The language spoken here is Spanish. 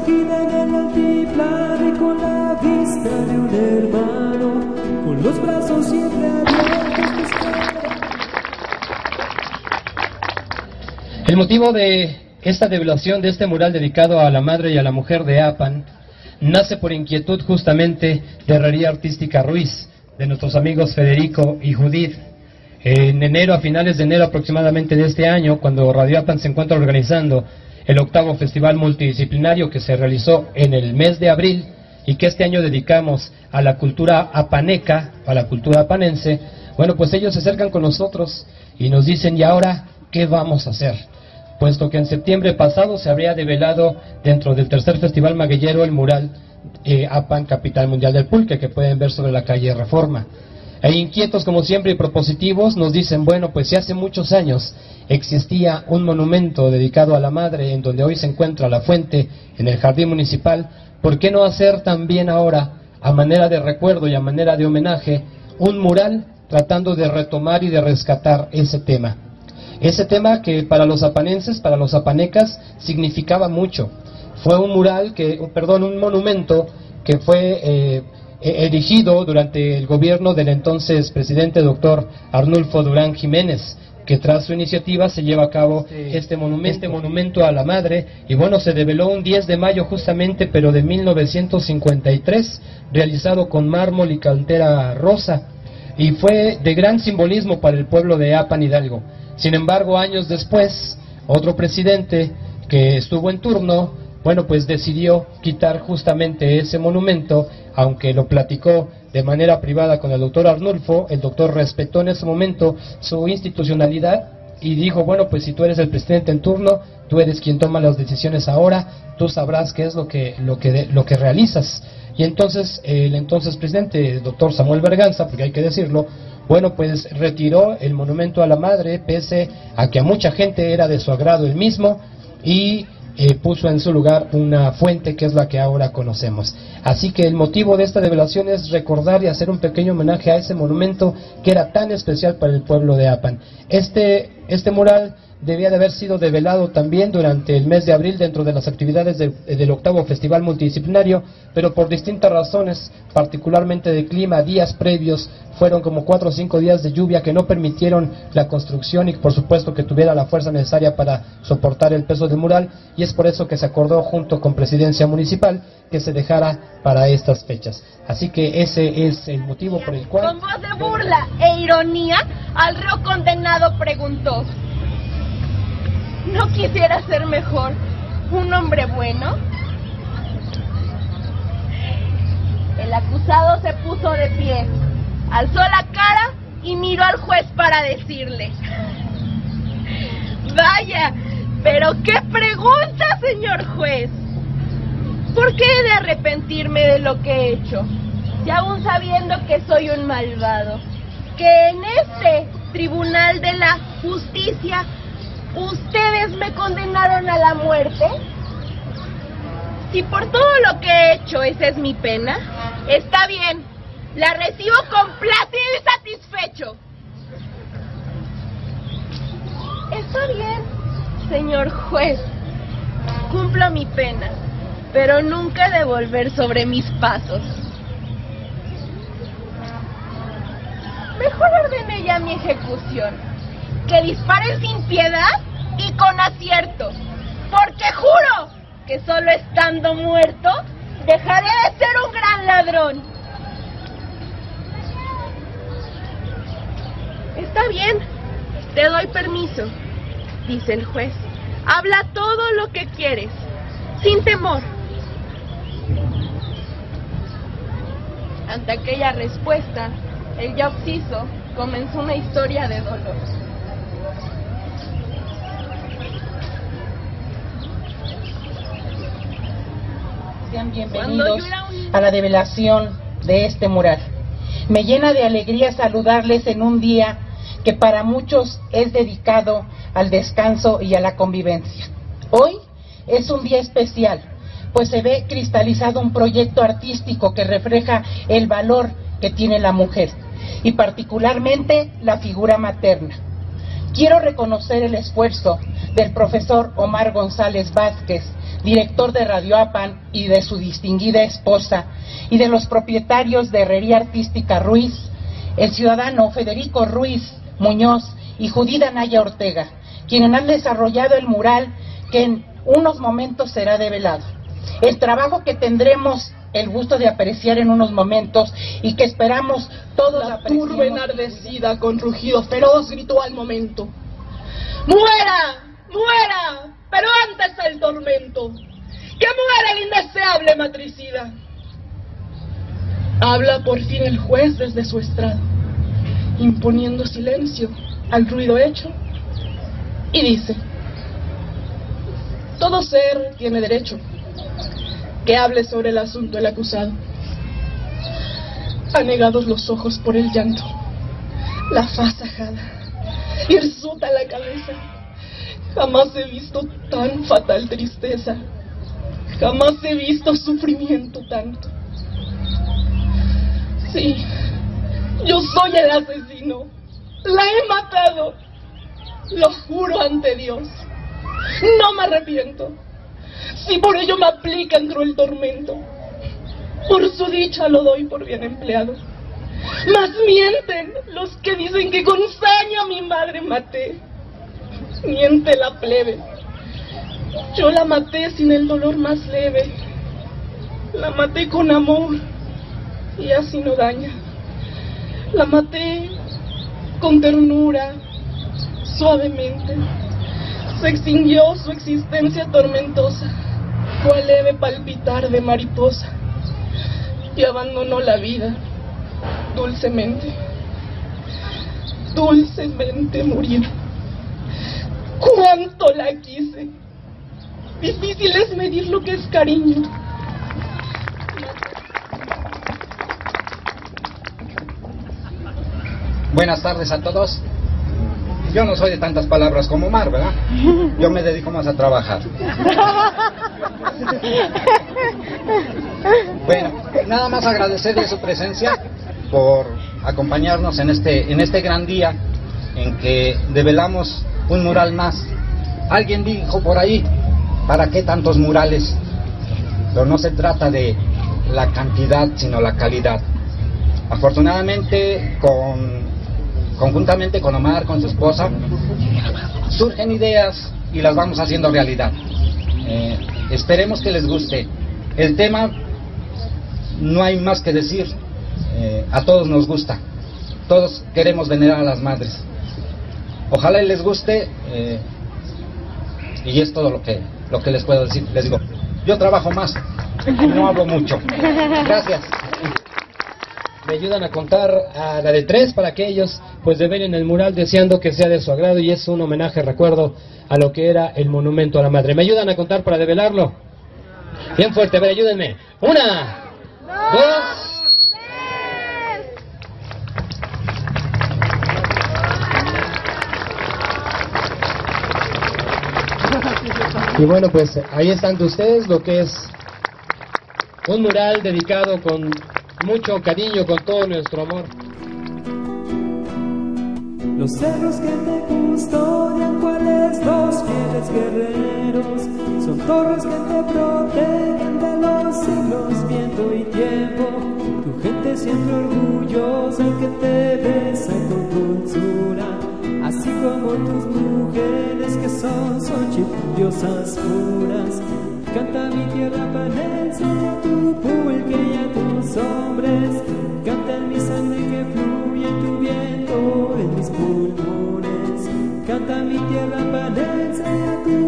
esquina en el altiplano y con la vista de un hermano, con los brazos siempre abiertos. El motivo de esta develación de este mural dedicado a la madre y a la mujer de Apan nace por inquietud justamente de Herrería Artística Ruiz, de nuestros amigos Federico y Judith. En enero, a finales de enero aproximadamente de este año, cuando Radio Apan se encuentra organizando el 8º Festival Multidisciplinario que se realizó en el mes de abril y que este año dedicamos a la cultura apaneca, a la cultura apanense, bueno, pues ellos se acercan con nosotros y nos dicen, ¿y ahora qué vamos a hacer? Puesto que en septiembre pasado se habría develado dentro del tercer Festival Magueyero el mural Apan, Capital Mundial del Pulque, que pueden ver sobre la calle Reforma. E inquietos como siempre y propositivos nos dicen, bueno, pues si hace muchos años existía un monumento dedicado a la madre en donde hoy se encuentra la fuente en el jardín municipal, ¿por qué no hacer también ahora, a manera de recuerdo y a manera de homenaje, un mural tratando de retomar y de rescatar ese tema? Ese tema que para los apanenses, para los apanecas, significaba mucho. Fue un mural un monumento que fue erigido durante el gobierno del entonces presidente doctor Arnulfo Durán Jiménez, que tras su iniciativa se lleva a cabo este monumento a la madre, y bueno, se develó un 10 de mayo justamente, pero de 1953, realizado con mármol y cantera rosa, y fue de gran simbolismo para el pueblo de Apan Hidalgo. Sin embargo, años después, otro presidente que estuvo en turno, bueno, pues decidió quitar justamente ese monumento, aunque lo platicó de manera privada con el doctor Arnulfo. El doctor respetó en ese momento su institucionalidad y dijo, bueno, pues si tú eres el presidente en turno, tú eres quien toma las decisiones ahora, tú sabrás qué es lo que realizas. Y entonces el entonces presidente, el doctor Samuel Berganza, porque hay que decirlo, bueno, pues retiró el monumento a la madre, pese a que a mucha gente era de su agrado el mismo, y puso en su lugar una fuente que es la que ahora conocemos. Así que el motivo de esta develación es recordar y hacer un pequeño homenaje a ese monumento que era tan especial para el pueblo de Apan. Este mural debía de haber sido develado también durante el mes de abril dentro de las actividades del 8º Festival Multidisciplinario, pero por distintas razones, particularmente de clima, días previos, fueron como 4 o 5 días de lluvia que no permitieron la construcción y por supuesto que tuviera la fuerza necesaria para soportar el peso del mural, y es por eso que se acordó junto con Presidencia Municipal que se dejara para estas fechas. Así que ese es el motivo por el cual... Con voz de burla e ironía, al reo condenado preguntó: ¿no quisiera ser mejor un hombre bueno? El acusado se puso de pie, alzó la cara y miró al juez para decirle: vaya, pero qué pregunta, señor juez. ¿Por qué he de arrepentirme de lo que he hecho, y aún sabiendo que soy un malvado, que en este tribunal de la justicia ustedes me condenaron a la muerte? Si por todo lo que he hecho esa es mi pena, está bien, la recibo complacido y satisfecho. Está bien, señor juez, cumplo mi pena, pero nunca he de volver sobre mis pasos. Mejor ordene ya mi ejecución, que disparen sin piedad y con acierto, porque juro que solo estando muerto dejaré de ser un gran ladrón. Está bien, te doy permiso, dice el juez. Habla todo lo que quieres, sin temor. Ante aquella respuesta, el ya occiso comenzó una historia de dolor. Sean bienvenidos a la develación de este mural. Me llena de alegría saludarles en un día que para muchos es dedicado al descanso y a la convivencia. Hoy es un día especial, pues se ve cristalizado un proyecto artístico que refleja el valor que tiene la mujer, y particularmente la figura materna. Quiero reconocer el esfuerzo del profesor Omar González Vázquez, director de Radio Apan, y de su distinguida esposa, y de los propietarios de Herrería Artística Ruiz, el ciudadano Federico Ruiz Muñoz y Judith Anaya Ortega, quienes han desarrollado el mural que en unos momentos será develado. El trabajo que tendremos el gusto de apreciar en unos momentos y que esperamos todos apreciemos. La turba enardecida con rugido feroz gritó al momento: ¡muera! ¡Muera! Pero antes el tormento. ¡Que muera el indeseable matricida! Habla por fin el juez desde su estrado, imponiendo silencio al ruido hecho, y dice: todo ser tiene derecho que hable sobre el asunto el acusado. Anegados los ojos por el llanto, la faz ajada, hirsuta la cabeza, jamás he visto tan fatal tristeza, jamás he visto sufrimiento tanto. Sí, yo soy el asesino, la he matado, lo juro ante Dios, no me arrepiento. Si por ello me aplican cruel tormento, por su dicha lo doy por bien empleado. Mas mienten los que dicen que con saña a mi madre maté. Miente la plebe, yo la maté sin el dolor más leve. La maté con amor y así no daña. La maté con ternura, suavemente. Se extinguió su existencia tormentosa, cual leve palpitar de mariposa, y abandonó la vida dulcemente. Dulcemente murió. ¡Cuánto la quise! Difícil es medir lo que es cariño. Buenas tardes a todos. Yo no soy de tantas palabras como Omar, ¿verdad? Yo me dedico más a trabajar. Bueno, nada más agradecerle su presencia por acompañarnos en este gran día en que develamos un mural más. Alguien dijo por ahí: ¿para qué tantos murales? Pero no se trata de la cantidad, sino la calidad. Afortunadamente, conjuntamente con Omar, con su esposa, surgen ideas y las vamos haciendo realidad. Esperemos que les guste. El tema, no hay más que decir, a todos nos gusta, todos queremos venerar a las madres. Ojalá y les guste, y es todo lo que les puedo decir. Les digo, yo trabajo más, no hablo mucho. Gracias. Me ayudan a contar a la de 3 para que ellos pues develen el mural, deseando que sea de su agrado, y es un homenaje, recuerdo, a lo que era el monumento a la madre. ¿Me ayudan a contar para develarlo? Bien fuerte, a ver, ayúdenme. 1, 2, 3. Y bueno, pues ahí están ustedes lo que es un mural dedicado con mucho cariño, con todo nuestro amor. Los cerros que te custodian, cuales los fieles guerreros, son torres que te protegen de los siglos, viento y tiempo. Tu gente siempre orgullosa que te besa con dulzura, así como tus mujeres que son diosas puras. Canta mi tierra panense, tu pulque y a tus hombres. Canta en mi sangre que fluye tu viento en mis pulmones. Canta mi tierra panense, a tu